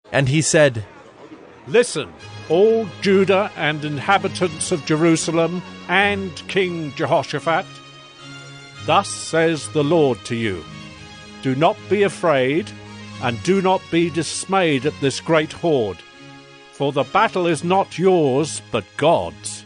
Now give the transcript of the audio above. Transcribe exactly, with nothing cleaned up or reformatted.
And he said, Listen, all Judah and inhabitants of Jerusalem and King Jehoshaphat. Thus says the Lord to you, do not be afraid, and do not be dismayed at this great horde, for the battle is not yours, but God's.